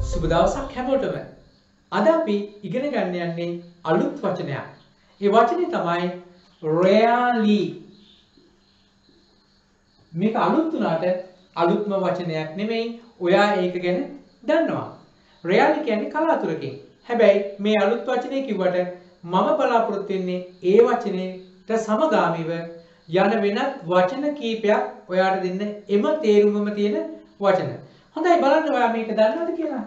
සුබ දවසක් හැමෝටම. අද අපි ඉගෙන ගන්න යන්නේ අලුත් වචනයක්. ඒ වචනේ තමයි rarely. මේක අලුත් උනාට අලුත්ම වචනයක් නෙමෙයි. ඔයා ඒක ගැන දන්නවා. rarely කියන්නේ කලාතුරකින්. හැබැයි මේ අලුත් වචනේ කිව්වට මම බලාපොරොත්තු වෙන්නේ ඒ වචනේට සමගාමීව යන වෙනත් වචන කීපයක් ඔයාට දෙන්න එම තේරුමම තියෙන වචන. හොඳයි බලන්න ඔයා මේක දන්නවද කියලා.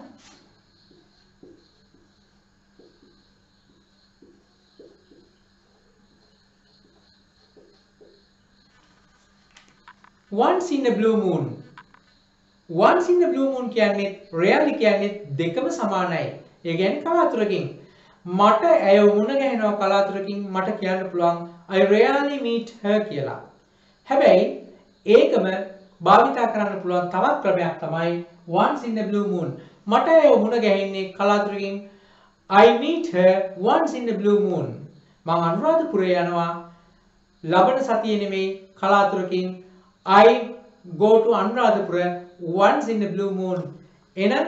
once in a blue moon. once in a blue moon කියන්නේ rarely කියන්නේ දෙකම සමානයි. ඒ කියන්නේ කලාතුරකින්. මට ඇය මුණ ගැහෙනවා කලාතුරකින් මට කියන්න පුළුවන් I rarely meet her කියලා. හැබැයි ඒකම භාවිතා කරන්න පුළුවන් තවත් ක්‍රමයක් තමයි once in a blue moon. මට ඇය මුණ ගැහෙන්නේ කලාතුරකින් I meet her once in a blue moon. මම අනුරාධපුරේ යනවා ලබන සතියේ නෙමෙයි කලාතුරකින් I go to Anuradhapura once in a blue moon. එහෙනම්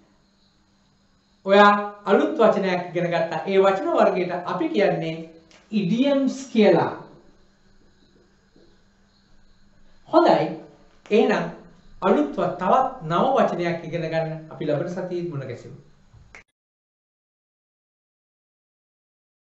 ඔයා අලුත් වචනයක් ඉගෙන ගත්තා. ඒ වචන වර්ගයට අපි කියන්නේ idioms කියලා. හොඳයි. එහෙනම් අලුත් තවත් නව වචනයක් ඉගෙන ගන්න අපි ලබන සතියේ මුණ ගැසෙමු.